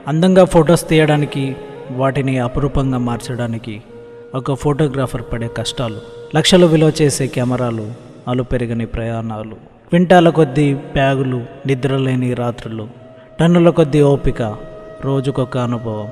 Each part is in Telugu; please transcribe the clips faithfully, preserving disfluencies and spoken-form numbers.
అందంగా ఫొటోస్ తీయడానికి, వాటిని అపురూపంగా మార్చడానికి ఒక ఫోటోగ్రాఫర్ పడే కష్టాలు, లక్షలు విలువ చేసే కెమెరాలు, అలు పెరగని ప్రయాణాలు, క్వింటాల కొద్దీ బ్యాగులు, నిద్రలేని రాత్రులు, టన్నుల కొద్దీ ఓపిక, రోజుకొక అనుభవం.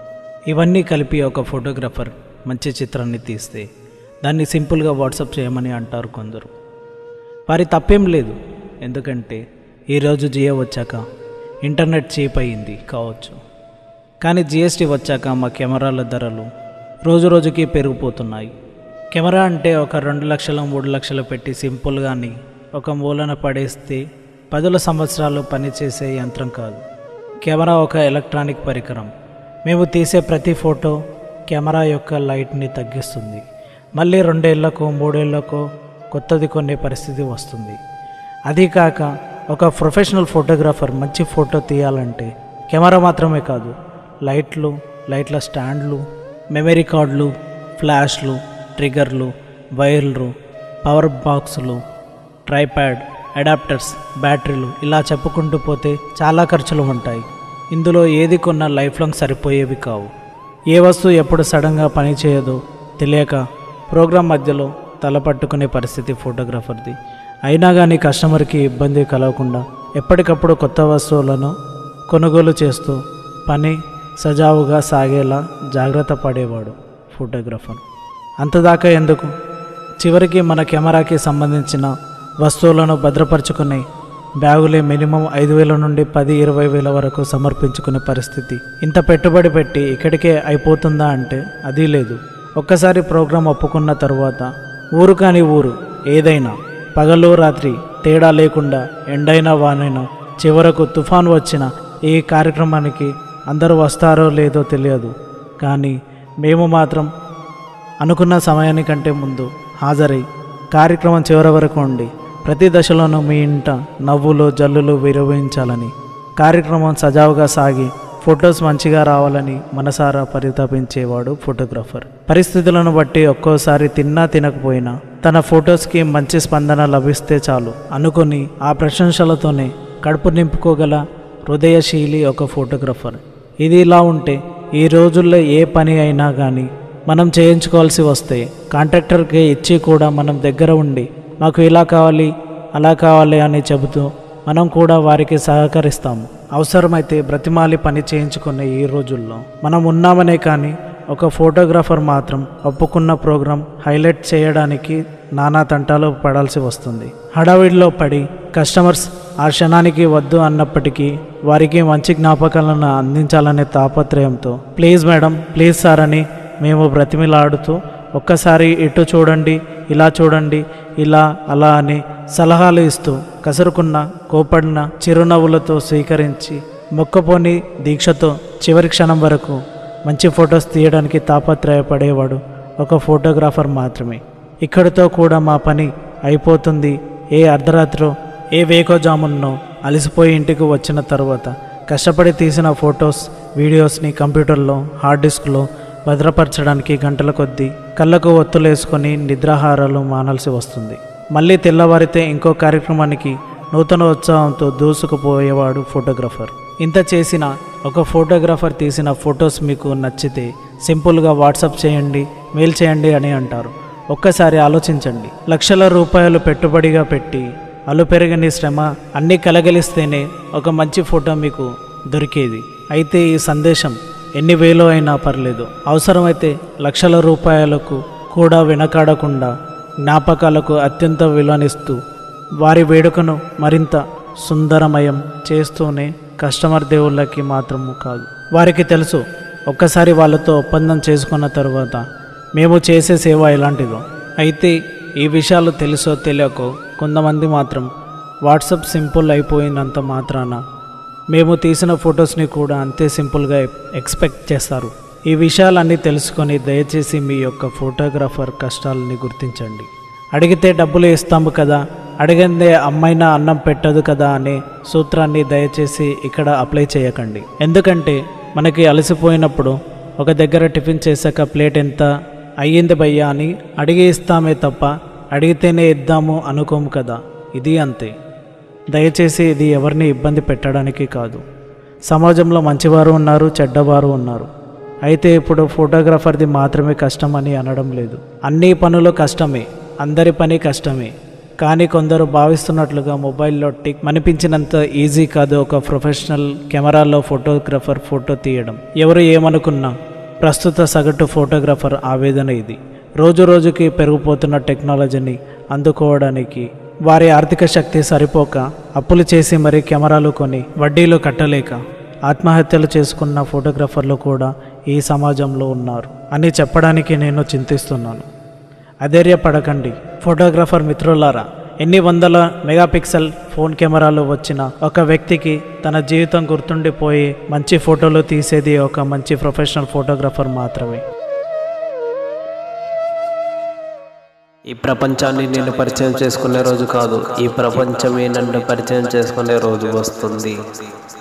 ఇవన్నీ కలిపి ఒక ఫోటోగ్రాఫర్ మంచి చిత్రాన్ని తీస్తే దాన్ని సింపుల్గా వాట్సాప్ చేయమని అంటారు కొందరు. వారి తప్పేం లేదు, ఎందుకంటే ఈరోజు జియో వచ్చాక ఇంటర్నెట్ చీప్ అయింది కావచ్చు. కానీ జిఎస్టీ వచ్చాక మా కెమెరాల ధరలు రోజు రోజుకి పెరిగిపోతున్నాయి. కెమెరా అంటే ఒక రెండు లక్షలు మూడు లక్షలు పెట్టి సింపుల్గాని ఒక మూలన పడేస్తే పదుల సంవత్సరాలు పనిచేసే యంత్రం కాదు. కెమెరా ఒక ఎలక్ట్రానిక్ పరికరం. మేము తీసే ప్రతి ఫోటో కెమెరా యొక్క లైట్ని తగ్గిస్తుంది. మళ్ళీ రెండేళ్లకు మూడేళ్లకు కొత్తది కొనే పరిస్థితి వస్తుంది. అది కాక ఒక ప్రొఫెషనల్ ఫోటోగ్రాఫర్ మంచి ఫోటో తీయాలంటే కెమెరా మాత్రమే కాదు, లైట్లు, లైట్ల స్టాండ్లు, మెమరీ కార్డులు, ఫ్లాష్లు, ట్రిగర్లు, వైర్లు, పవర్ బాక్సులు, ట్రైప్యాడ్, అడాప్టర్స్, బ్యాటరీలు, ఇలా చెప్పుకుంటూ పోతే చాలా ఖర్చులు ఉంటాయి. ఇందులో ఏది కొన్నా లైఫ్ లాంగ్ సరిపోయేవి కావు. ఏ వస్తువు ఎప్పుడు సడన్గా పనిచేయదో తెలియక ప్రోగ్రాం మధ్యలో తల పట్టుకునే పరిస్థితి ఫోటోగ్రాఫర్ది. అయినా కానీ కస్టమర్కి ఇబ్బంది కలగకుండా ఎప్పటికప్పుడు కొత్త వస్తువులను కొనుగోలు చేస్తూ పని సజావుగా సాగేలా జాగ్రత్త పడేవాడు ఫోటోగ్రాఫర్. అంతదాకా ఎందుకు, చివరికి మన కెమెరాకి సంబంధించిన వస్తువులను భద్రపరుచుకునే బ్యాగులే మినిమం ఐదు వేల నుండి పది ఇరవై వేల వరకు సమర్పించుకునే పరిస్థితి. ఇంత పెట్టుబడి పెట్టి ఇక్కడికే అయిపోతుందా అంటే అది లేదు. ఒక్కసారి ప్రోగ్రాం ఒప్పుకున్న తరువాత ఊరు కాని ఊరు ఏదైనా పగలు రాత్రి తేడా లేకుండా ఎండైనా వానైనా చివరకు తుఫాన్ వచ్చిన ఈ కార్యక్రమానికి అందరూ వస్తారో లేదో తెలియదు, కానీ మేము మాత్రం అనుకున్న సమయానికంటే ముందు హాజరై కార్యక్రమం చివరి వరకు ఉండి ప్రతి దశలోనూ మీ ఇంట నవ్వులు జల్లులు విరవించాలని, కార్యక్రమం సజావుగా సాగి ఫొటోస్ మంచిగా రావాలని మనసారా పరితపించేవాడు ఫోటోగ్రాఫర్. పరిస్థితులను బట్టి ఒక్కోసారి తిన్నా తినకపోయినా తన ఫొటోస్కి మంచి స్పందన లభిస్తే చాలు అనుకుని ఆ ప్రశంసలతోనే కడుపు నింపుకోగల హృదయశీలి ఒక ఫోటోగ్రాఫర్. ఇది ఇలా ఉంటే ఈ రోజుల్లో ఏ పని అయినా కానీ మనం చేయించుకోవాల్సి వస్తే కాంట్రాక్టర్కి ఇచ్చి కూడా మనం దగ్గర ఉండి మాకు ఇలా కావాలి అలా కావాలి అని చెబుతూ మనం కూడా వారికి సహకరిస్తాము. అవసరమైతే బ్రతిమాలి పని చేయించుకునే ఈ రోజుల్లో మనం ఉన్నామనే కానీ ఒక ఫోటోగ్రాఫర్ మాత్రం ఒప్పుకున్న ప్రోగ్రాం హైలైట్ చేయడానికి నానా తంటాలు పడాల్సి వస్తుంది. హడావిడిలో పడి కస్టమర్స్ ఆ క్షణానికి వద్దు అన్నప్పటికీ వారికి మంచి జ్ఞాపకాలను అందించాలనే తాపత్రయంతో ప్లీజ్ మేడం, ప్లీజ్ సార్ అని మేము బ్రతిమిలాడుతూ ఒక్కసారి ఇటు చూడండి, ఇలా చూడండి, ఇలా అలా అని సలహాలు ఇస్తూ కసురుకున్న కోపడిన చిరునవ్వులతో స్వీకరించి మొక్కపోని దీక్షతో చివరి క్షణం వరకు మంచి ఫొటోస్ తీయడానికి తాపత్రయపడేవాడు ఒక ఫోటోగ్రాఫర్ మాత్రమే. ఇక్కడితో కూడా మా పని అయిపోతుంది. ఏ అర్ధరాత్రో ఏ వేకోజామున్నో అలసిపోయి ఇంటికి వచ్చిన తర్వాత కష్టపడి తీసిన ఫొటోస్ వీడియోస్ని కంప్యూటర్లో హార్డ్ డిస్క్లో భద్రపరచడానికి గంటల కొద్దీ కళ్ళకు ఒత్తులేసుకొని నిద్రాహారాలు మానాల్సి వస్తుంది. మళ్ళీ తెల్లవారితే ఇంకో కార్యక్రమానికి నూతన ఉత్సాహంతో దూసుకుపోయేవాడు ఫోటోగ్రాఫర్. ఇంత చేసిన ఒక ఫోటోగ్రాఫర్ తీసిన ఫొటోస్ మీకు నచ్చితే సింపుల్గా వాట్సాప్ చేయండి, మెయిల్ చేయండి అని అంటారు. ఒక్కసారి ఆలోచించండి. లక్షల రూపాయలు పెట్టుబడిగా పెట్టి అలు పెరగని శ్రమ అన్నీ కలగలిస్తేనే ఒక మంచి ఫోటో మీకు దొరికేది. అయితే ఈ సందేశం ఎన్ని వేలో అయినా పర్లేదు, అవసరమైతే లక్షల రూపాయలకు కూడా వెనకాడకుండా జ్ఞాపకాలకు అత్యంత విలువనిస్తూ వారి వేడుకను మరింత సుందరమయం చేస్తూనే కస్టమర్ దేవుళ్ళకి మాత్రము కాదు, వారికి తెలుసు ఒక్కసారి వాళ్ళతో ఒప్పందం చేసుకున్న తర్వాత మేము చేసే సేవ ఎలాంటిదో. అయితే ఈ విషయాలు తెలుసో తెలియకో కొంతమంది మాత్రం వాట్సాప్ సింపుల్ అయిపోయినంత మాత్రాన మేము తీసిన ఫొటోస్ని కూడా అంతే సింపుల్గా ఎక్స్పెక్ట్ చేస్తారు. ఈ విషయాలన్నీ తెలుసుకొని దయచేసి మీ యొక్క ఫోటోగ్రాఫర్ కష్టాలని గుర్తించండి. అడిగితే డబ్బులు ఇస్తాము కదా, అడిగిందే అమ్మైనా అన్నం పెట్టదు కదా అనే సూత్రాన్ని దయచేసి ఇక్కడ అప్లై చేయకండి. ఎందుకంటే మనకి అలసిపోయినప్పుడు ఒక దగ్గర టిఫిన్ చేశాక ప్లేట్ ఎంత అయ్యింది భయ్యా అని అడిగి ఇస్తామే తప్ప అడిగితేనే ఇద్దాము అనుకోము కదా. ఇది అంతే. దయచేసి ఇది ఎవరిని ఇబ్బంది పెట్టడానికి కాదు. సమాజంలో మంచివారు ఉన్నారు, చెడ్డవారు ఉన్నారు. అయితే ఇప్పుడు ఫోటోగ్రాఫర్ది మాత్రమే కష్టం అని అనడం లేదు. అన్ని పనులు కష్టమే, అందరి పని కష్టమే. కానీ కొందరు భావిస్తున్నట్లుగా మొబైల్లో టిక్ అనిపించినంత ఈజీ కాదు ఒక ప్రొఫెషనల్ కెమెరాలో ఫోటోగ్రాఫర్ ఫోటో తీయడం. ఎవరు ఏమనుకున్నా ప్రస్తుత సగటు ఫోటోగ్రాఫర్ ఆవేదన ఇది. రోజు రోజుకి పెరిగిపోతున్న టెక్నాలజీని అందుకోవడానికి వారి ఆర్థిక శక్తి సరిపోక అప్పులు చేసి మరీ కెమెరాలు కొని వడ్డీలు కట్టలేక ఆత్మహత్యలు చేసుకున్న ఫోటోగ్రాఫర్లు కూడా ఈ సమాజంలో ఉన్నారు అని చెప్పడానికి నేను చింతిస్తున్నాను. అధైర్యపడకండి ఫోటోగ్రాఫర్ మిత్రులారా. ఎన్ని వందల మెగాపిక్సెల్ ఫోన్ కెమెరాలు వచ్చిన ఒక వ్యక్తికి తన జీవితం గుర్తుండిపోయి మంచి ఫోటోలు తీసేది ఒక మంచి ప్రొఫెషనల్ ఫోటోగ్రాఫర్ మాత్రమే. ఈ ప్రపంచాన్ని నేను పరిచయం చేసుకునే రోజు కాదు, ఈ ప్రపంచమే నన్ను పరిచయం చేసుకునే రోజు వస్తుంది.